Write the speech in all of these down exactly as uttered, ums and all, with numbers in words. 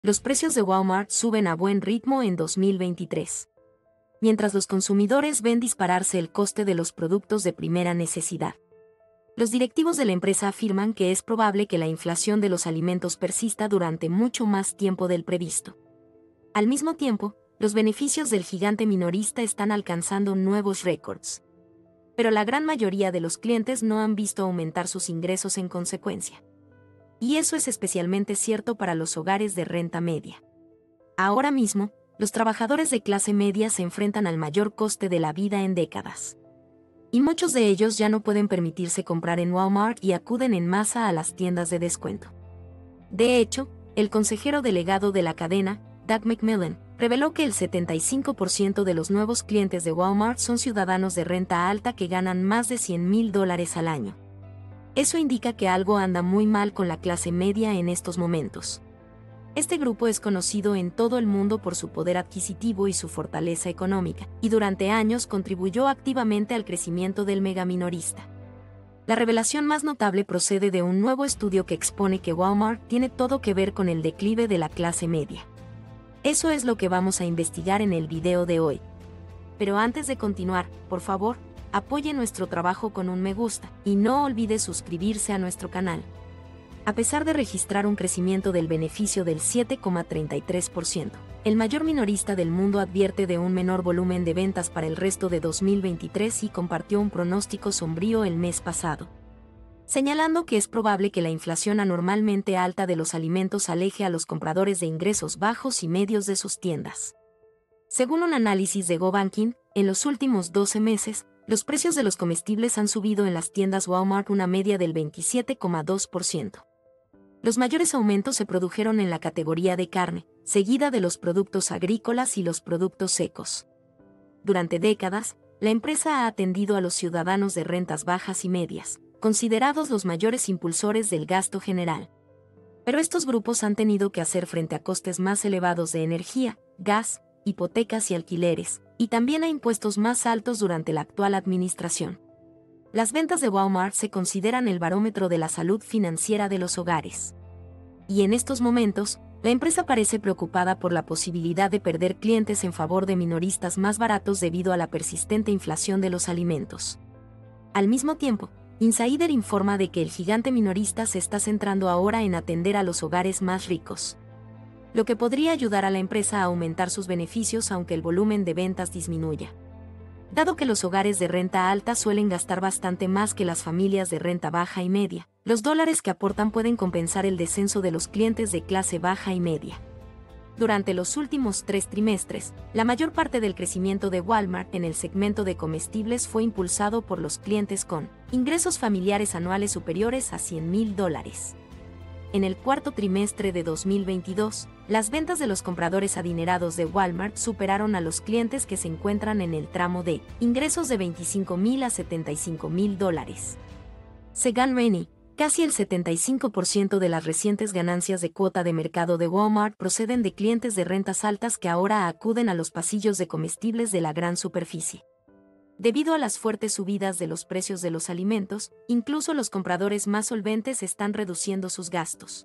los precios de Walmart suben a buen ritmo en dos mil veintitrés. Mientras los consumidores ven dispararse el coste de los productos de primera necesidad. Los directivos de la empresa afirman que es probable que la inflación de los alimentos persista durante mucho más tiempo del previsto. Al mismo tiempo, los beneficios del gigante minorista están alcanzando nuevos récords. Pero la gran mayoría de los clientes no han visto aumentar sus ingresos en consecuencia. Y eso es especialmente cierto para los hogares de renta media. Ahora mismo, los trabajadores de clase media se enfrentan al mayor coste de la vida en décadas. Y muchos de ellos ya no pueden permitirse comprar en Walmart y acuden en masa a las tiendas de descuento. De hecho, el consejero delegado de la cadena, Doug McMillon, reveló que el setenta y cinco por ciento de los nuevos clientes de Walmart son ciudadanos de renta alta que ganan más de cien mil dólares al año. Eso indica que algo anda muy mal con la clase media en estos momentos. Este grupo es conocido en todo el mundo por su poder adquisitivo y su fortaleza económica, y durante años contribuyó activamente al crecimiento del megaminorista. La revelación más notable procede de un nuevo estudio que expone que Walmart tiene todo que ver con el declive de la clase media. Eso es lo que vamos a investigar en el video de hoy. Pero antes de continuar, por favor, apoye nuestro trabajo con un me gusta, y no olvide suscribirse a nuestro canal. A pesar de registrar un crecimiento del beneficio del siete coma treinta y tres por ciento, el mayor minorista del mundo advierte de un menor volumen de ventas para el resto de dos mil veintitrés y compartió un pronóstico sombrío el mes pasado, señalando que es probable que la inflación anormalmente alta de los alimentos aleje a los compradores de ingresos bajos y medios de sus tiendas. Según un análisis de GoBanking, en los últimos doce meses, los precios de los comestibles han subido en las tiendas Walmart una media del veintisiete coma dos por ciento. Los mayores aumentos se produjeron en la categoría de carne, seguida de los productos agrícolas y los productos secos. Durante décadas, la empresa ha atendido a los ciudadanos de rentas bajas y medias, considerados los mayores impulsores del gasto general. Pero estos grupos han tenido que hacer frente a costes más elevados de energía, gas, hipotecas y alquileres, y también a impuestos más altos durante la actual administración. Las ventas de Walmart se consideran el barómetro de la salud financiera de los hogares. Y en estos momentos, la empresa parece preocupada por la posibilidad de perder clientes en favor de minoristas más baratos debido a la persistente inflación de los alimentos. Al mismo tiempo, Insider informa de que el gigante minorista se está centrando ahora en atender a los hogares más ricos, lo que podría ayudar a la empresa a aumentar sus beneficios aunque el volumen de ventas disminuya. Dado que los hogares de renta alta suelen gastar bastante más que las familias de renta baja y media, los dólares que aportan pueden compensar el descenso de los clientes de clase baja y media. Durante los últimos tres trimestres, la mayor parte del crecimiento de Walmart en el segmento de comestibles fue impulsado por los clientes con ingresos familiares anuales superiores a cien mil dólares. En el cuarto trimestre de dos mil veintidós, las ventas de los compradores adinerados de Walmart superaron a los clientes que se encuentran en el tramo de ingresos de veinticinco mil a setenta y cinco mil dólares. Según Rennie, casi el setenta y cinco por ciento de las recientes ganancias de cuota de mercado de Walmart proceden de clientes de rentas altas que ahora acuden a los pasillos de comestibles de la gran superficie. Debido a las fuertes subidas de los precios de los alimentos, incluso los compradores más solventes están reduciendo sus gastos.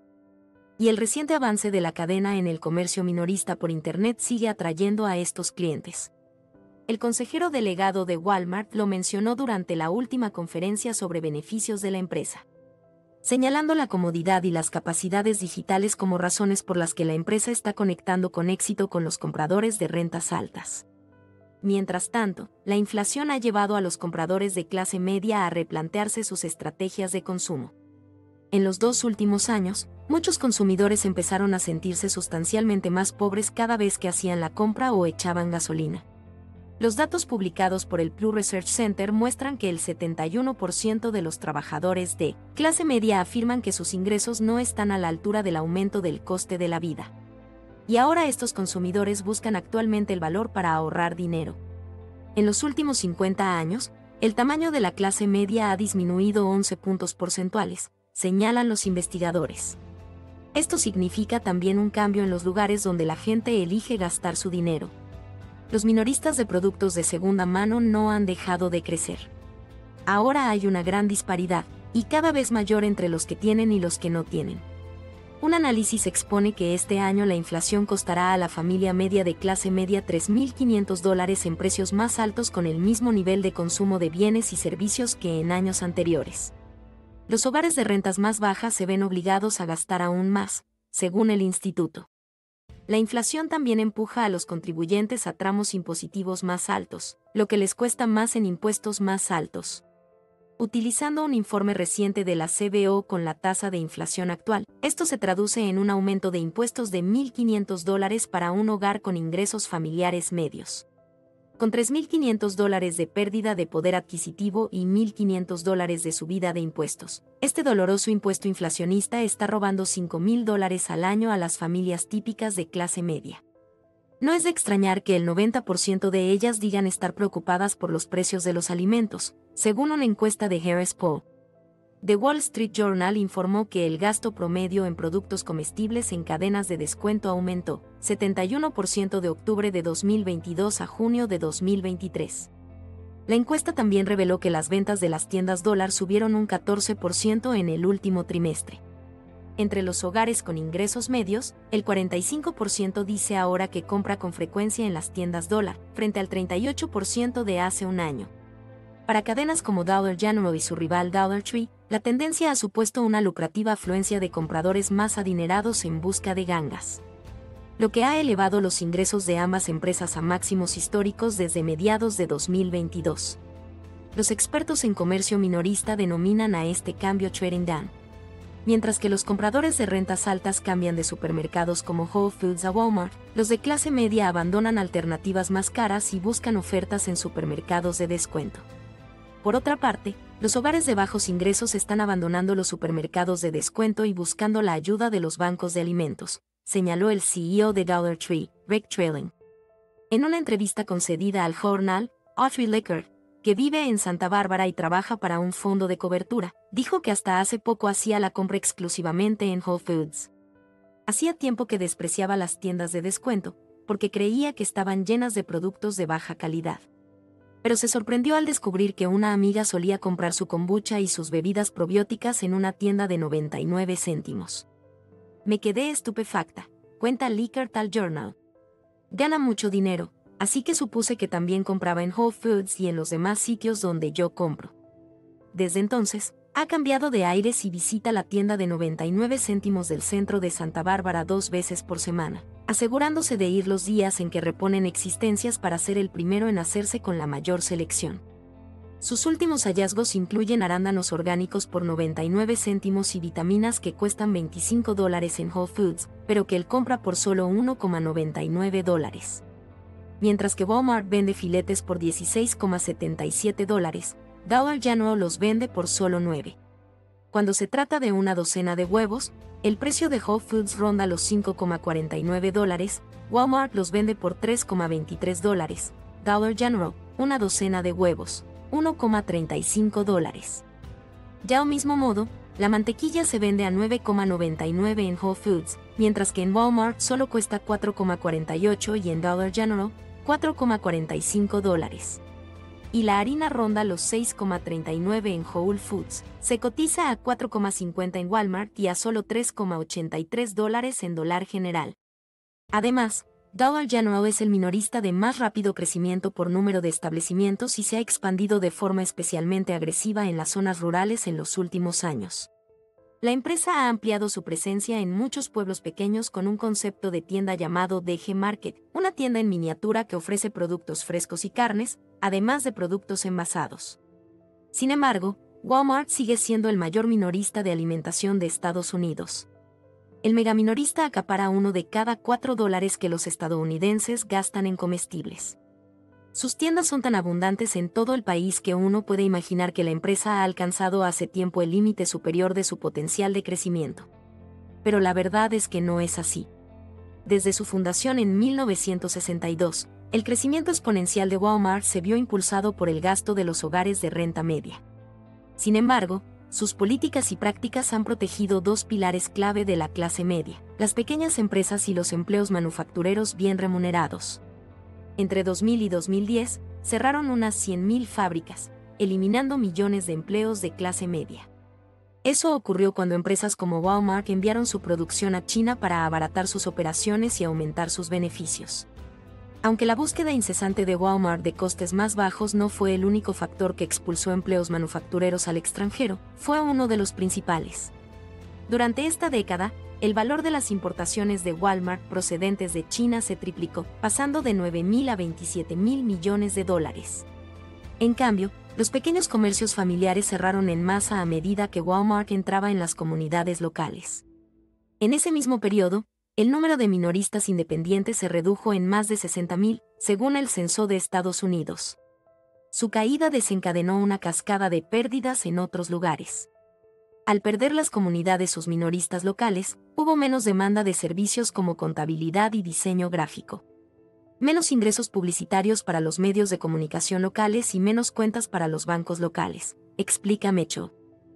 Y el reciente avance de la cadena en el comercio minorista por Internet sigue atrayendo a estos clientes. El consejero delegado de Walmart lo mencionó durante la última conferencia sobre beneficios de la empresa, señalando la comodidad y las capacidades digitales como razones por las que la empresa está conectando con éxito con los compradores de rentas altas. Mientras tanto, la inflación ha llevado a los compradores de clase media a replantearse sus estrategias de consumo. En los dos últimos años, muchos consumidores empezaron a sentirse sustancialmente más pobres cada vez que hacían la compra o echaban gasolina. Los datos publicados por el Pew Research Center muestran que el setenta y uno por ciento de los trabajadores de clase media afirman que sus ingresos no están a la altura del aumento del coste de la vida. Y ahora estos consumidores buscan actualmente el valor para ahorrar dinero. En los últimos cincuenta años, el tamaño de la clase media ha disminuido once puntos porcentuales, señalan los investigadores. Esto significa también un cambio en los lugares donde la gente elige gastar su dinero. Los minoristas de productos de segunda mano no han dejado de crecer. Ahora hay una gran disparidad, y cada vez mayor entre los que tienen y los que no tienen. Un análisis expone que este año la inflación costará a la familia media de clase media tres mil quinientos dólares en precios más altos con el mismo nivel de consumo de bienes y servicios que en años anteriores. Los hogares de rentas más bajas se ven obligados a gastar aún más, según el instituto. La inflación también empuja a los contribuyentes a tramos impositivos más altos, lo que les cuesta más en impuestos más altos. Utilizando un informe reciente de la C B O con la tasa de inflación actual, esto se traduce en un aumento de impuestos de mil quinientos dólares para un hogar con ingresos familiares medios. Con tres mil quinientos dólares de pérdida de poder adquisitivo y mil quinientos dólares de subida de impuestos, este doloroso impuesto inflacionista está robando cinco mil dólares al año a las familias típicas de clase media. No es de extrañar que el noventa por ciento de ellas digan estar preocupadas por los precios de los alimentos, según una encuesta de Harris Poll. The Wall Street Journal informó que el gasto promedio en productos comestibles en cadenas de descuento aumentó setenta y uno por ciento de octubre de dos mil veintidós a junio de dos mil veintitrés. La encuesta también reveló que las ventas de las tiendas dólar subieron un catorce por ciento en el último trimestre. Entre los hogares con ingresos medios, el cuarenta y cinco por ciento dice ahora que compra con frecuencia en las tiendas dólar, frente al treinta y ocho por ciento de hace un año. Para cadenas como Dollar General y su rival Dollar Tree, la tendencia ha supuesto una lucrativa afluencia de compradores más adinerados en busca de gangas, lo que ha elevado los ingresos de ambas empresas a máximos históricos desde mediados de dos mil veintidós. Los expertos en comercio minorista denominan a este cambio trading down. Mientras que los compradores de rentas altas cambian de supermercados como Whole Foods a Walmart, los de clase media abandonan alternativas más caras y buscan ofertas en supermercados de descuento. Por otra parte, los hogares de bajos ingresos están abandonando los supermercados de descuento y buscando la ayuda de los bancos de alimentos, señaló el C E O de Dollar Tree, Rick Trelling. En una entrevista concedida al Journal, Audrey Lickard, que vive en Santa Bárbara y trabaja para un fondo de cobertura, dijo que hasta hace poco hacía la compra exclusivamente en Whole Foods. Hacía tiempo que despreciaba las tiendas de descuento, porque creía que estaban llenas de productos de baja calidad. Pero se sorprendió al descubrir que una amiga solía comprar su kombucha y sus bebidas probióticas en una tienda de noventa y nueve céntimos. Me quedé estupefacta, cuenta Lickard al Journal. Gana mucho dinero, así que supuse que también compraba en Whole Foods y en los demás sitios donde yo compro. Desde entonces, ha cambiado de aires y visita la tienda de noventa y nueve céntimos del centro de Santa Bárbara dos veces por semana, asegurándose de ir los días en que reponen existencias para ser el primero en hacerse con la mayor selección. Sus últimos hallazgos incluyen arándanos orgánicos por noventa y nueve céntimos y vitaminas que cuestan veinticinco dólares en Whole Foods, pero que él compra por solo uno coma noventa y nueve dólares. Mientras que Walmart vende filetes por dieciséis coma setenta y siete dólares, Dollar General los vende por solo nueve. Cuando se trata de una docena de huevos, el precio de Whole Foods ronda los cinco coma cuarenta y nueve dólares, Walmart los vende por tres coma veintitrés dólares, Dollar General, una docena de huevos, uno coma treinta y cinco dólares. Ya al mismo modo, la mantequilla se vende a nueve coma noventa y nueve en Whole Foods, mientras que en Walmart solo cuesta cuatro coma cuarenta y ocho y en Dollar General, cuatro coma cuarenta y cinco dólares. Y la harina ronda los seis coma treinta y nueve en Whole Foods, se cotiza a cuatro coma cincuenta en Walmart y a solo tres coma ochenta y tres dólares en Dollar General. Además, Dollar General es el minorista de más rápido crecimiento por número de establecimientos y se ha expandido de forma especialmente agresiva en las zonas rurales en los últimos años. La empresa ha ampliado su presencia en muchos pueblos pequeños con un concepto de tienda llamado D G Market, una tienda en miniatura que ofrece productos frescos y carnes, además de productos envasados. Sin embargo, Walmart sigue siendo el mayor minorista de alimentación de Estados Unidos. El megaminorista acapara uno de cada cuatro dólares que los estadounidenses gastan en comestibles. Sus tiendas son tan abundantes en todo el país que uno puede imaginar que la empresa ha alcanzado hace tiempo el límite superior de su potencial de crecimiento. Pero la verdad es que no es así. Desde su fundación en mil novecientos sesenta y dos, el crecimiento exponencial de Walmart se vio impulsado por el gasto de los hogares de renta media. Sin embargo, sus políticas y prácticas han protegido dos pilares clave de la clase media: las pequeñas empresas y los empleos manufactureros bien remunerados. Entre dos mil y dos mil diez, cerraron unas cien mil fábricas, eliminando millones de empleos de clase media. Eso ocurrió cuando empresas como Walmart enviaron su producción a China para abaratar sus operaciones y aumentar sus beneficios. Aunque la búsqueda incesante de Walmart de costes más bajos no fue el único factor que expulsó empleos manufactureros al extranjero, fue uno de los principales. Durante esta década, el valor de las importaciones de Walmart procedentes de China se triplicó, pasando de nueve mil a veintisiete mil millones de dólares. En cambio, los pequeños comercios familiares cerraron en masa a medida que Walmart entraba en las comunidades locales. En ese mismo periodo, el número de minoristas independientes se redujo en más de sesenta mil, según el Censo de Estados Unidos. Su caída desencadenó una cascada de pérdidas en otros lugares. Al perder las comunidades sus minoristas locales, hubo menos demanda de servicios como contabilidad y diseño gráfico. Menos ingresos publicitarios para los medios de comunicación locales y menos cuentas para los bancos locales, explica Mecho.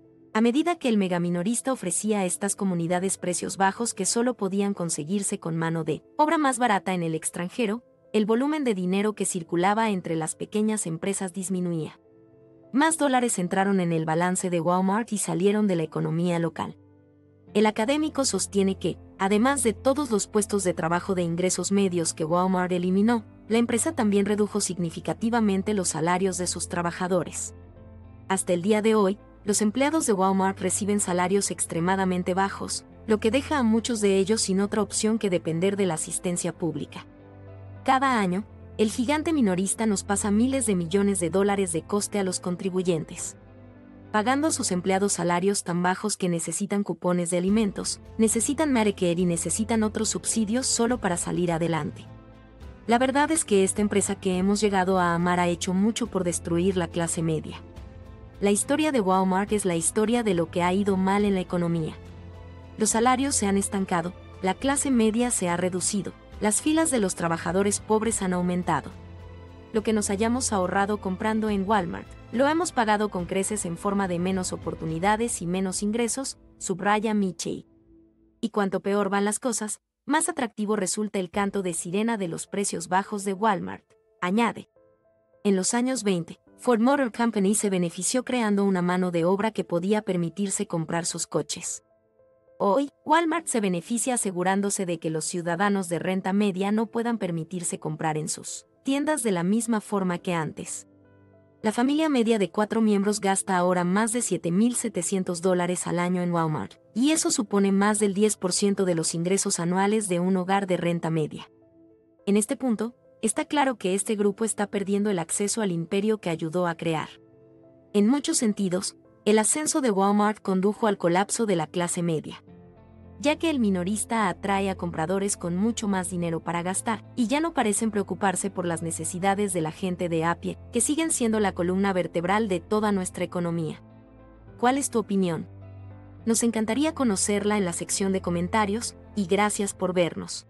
A medida que el megaminorista ofrecía a estas comunidades precios bajos que solo podían conseguirse con mano de obra más barata en el extranjero, el volumen de dinero que circulaba entre las pequeñas empresas disminuía. Más dólares entraron en el balance de Walmart y salieron de la economía local. El académico sostiene que, además de todos los puestos de trabajo de ingresos medios que Walmart eliminó, la empresa también redujo significativamente los salarios de sus trabajadores. Hasta el día de hoy, los empleados de Walmart reciben salarios extremadamente bajos, lo que deja a muchos de ellos sin otra opción que depender de la asistencia pública. Cada año, el gigante minorista nos pasa miles de millones de dólares de coste a los contribuyentes. Pagando a sus empleados salarios tan bajos que necesitan cupones de alimentos, necesitan Medicare y necesitan otros subsidios solo para salir adelante. La verdad es que esta empresa que hemos llegado a amar ha hecho mucho por destruir la clase media. La historia de Walmart es la historia de lo que ha ido mal en la economía. Los salarios se han estancado, la clase media se ha reducido, las filas de los trabajadores pobres han aumentado. Lo que nos hayamos ahorrado comprando en Walmart, lo hemos pagado con creces en forma de menos oportunidades y menos ingresos, subraya Michei. Y cuanto peor van las cosas, más atractivo resulta el canto de sirena de los precios bajos de Walmart, añade. En los años veinte, Ford Motor Company se benefició creando una mano de obra que podía permitirse comprar sus coches. Hoy, Walmart se beneficia asegurándose de que los ciudadanos de renta media no puedan permitirse comprar en sus tiendas de la misma forma que antes. La familia media de cuatro miembros gasta ahora más de siete mil setecientos dólares al año en Walmart, y eso supone más del diez por ciento de los ingresos anuales de un hogar de renta media. En este punto, está claro que este grupo está perdiendo el acceso al imperio que ayudó a crear. En muchos sentidos, el ascenso de Walmart condujo al colapso de la clase media, ya que el minorista atrae a compradores con mucho más dinero para gastar, y ya no parecen preocuparse por las necesidades de la gente de a pie, que siguen siendo la columna vertebral de toda nuestra economía. ¿Cuál es tu opinión? Nos encantaría conocerla en la sección de comentarios, y gracias por vernos.